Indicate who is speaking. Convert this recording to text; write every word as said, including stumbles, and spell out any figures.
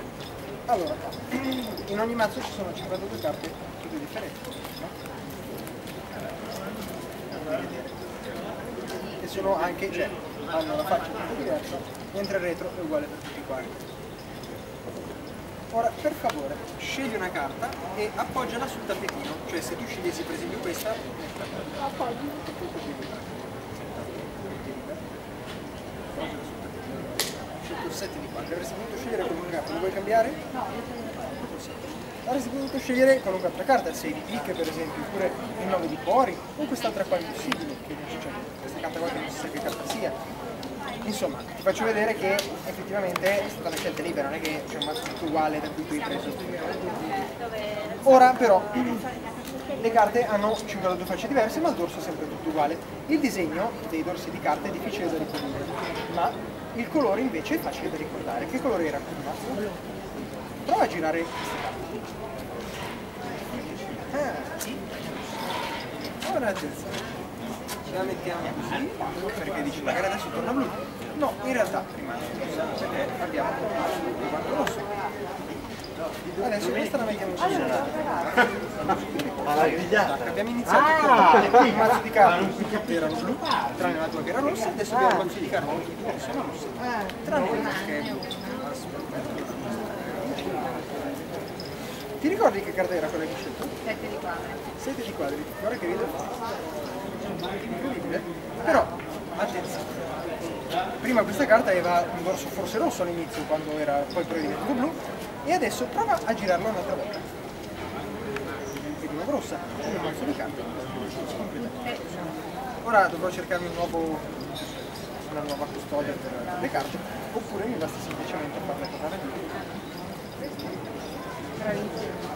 Speaker 1: Allora, in ogni mazzo ci sono cinquantadue carte tutte differenti, no? E sono anche, cioè, hanno una faccia tutta diversa, mentre il retro è uguale per tutti quanti. Ora, per favore, scegli una carta e appoggiala sul tappetino, cioè se tu scegliessi per esempio questa, appoggi sul tappetino. Scelto sette di quattro, avresti potuto scegliere qualunque carta, lo vuoi cambiare? No, avresti potuto scegliere qualunque altra carta, il sei di picche per esempio, oppure il nove di cuori, o quest'altra qua impossibile, che cioè, questa carta qua che non si sa che carta sia. Insomma, ti faccio vedere che effettivamente è stata una scelta libera, non è che c'è un mazzo tutto uguale da cui tu hai preso. Ora però le carte hanno cinquantadue facce diverse, ma il dorso è sempre tutto uguale. Il disegno dei dorsi di carte è difficile da riprodurre, ma il colore invece è facile da ricordare. Che colore era prima? Prova a girare questa carta. Ah. Ora attenzione. La mettiamo così, perché dici magari adesso torna blu. No, in realtà rimane rossa, perché abbiamo il quanto rosso. Adesso questa la mettiamo così. Abbiamo iniziato con il mazzo di carte in cui tutte erano blu, tranne la tua che era rossa, adesso abbiamo un mazzo di carte in cui tutte sono rosse, tranne questa che è blu. Ti ricordi che carta era quella che hai scelto?
Speaker 2: sette di quadri.
Speaker 1: sette di quadri, guarda che rido. Incredibile. Però, attenzione, prima questa carta aveva un dorso forse rosso all'inizio, quando era poi però è diventato blu, e adesso prova a girarlo un'altra volta. È di nuovo rossa, come un mazzo di carte. Ora dovrò cercarmi un nuovo, una nuova custodia per le carte, oppure mi basta semplicemente farle tornare blu.
Speaker 2: Bravissimo.